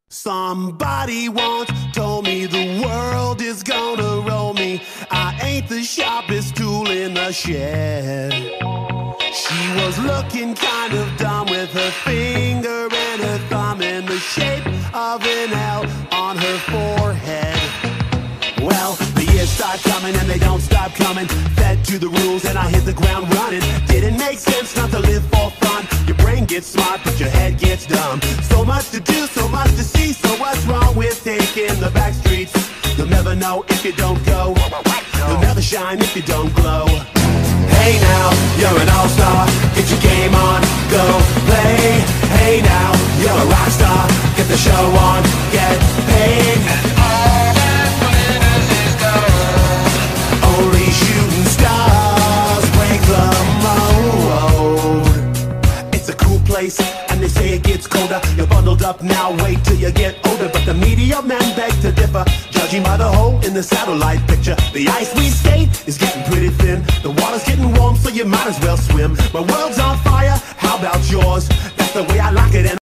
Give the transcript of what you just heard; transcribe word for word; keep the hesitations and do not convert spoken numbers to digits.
Somebody once told me the world is gonna roll me. I ain't the sharpest tool in the shed. She was looking kind of dumb with her finger and her thumb in the shape of an L on her forehead. Well, the years start coming and they don't stop coming. Fed to the rules and I hit the ground running. Didn't make sense not to live for fun. Your brain gets smart but your head gets dumb. So much to do, so much to see. So what's wrong with taking the back streets? You'll never know if you don't go. You'll never shine if you don't glow. Hey now, you're an all-star. Get your game on, go play. Hey now, you're a rock star. Get the show on, get paid. And all that glitters is gold. Only shooting stars break the mold. It's a cool place, and they say it gets colder. You're bundled up now, wait till you get older. But the media men beg to differ, judging by the hole in the satellite picture. The ice we skate is getting pretty thin. The water's getting warm, so you might as well swim. My world's on fire, how about yours? That's the way I like it. And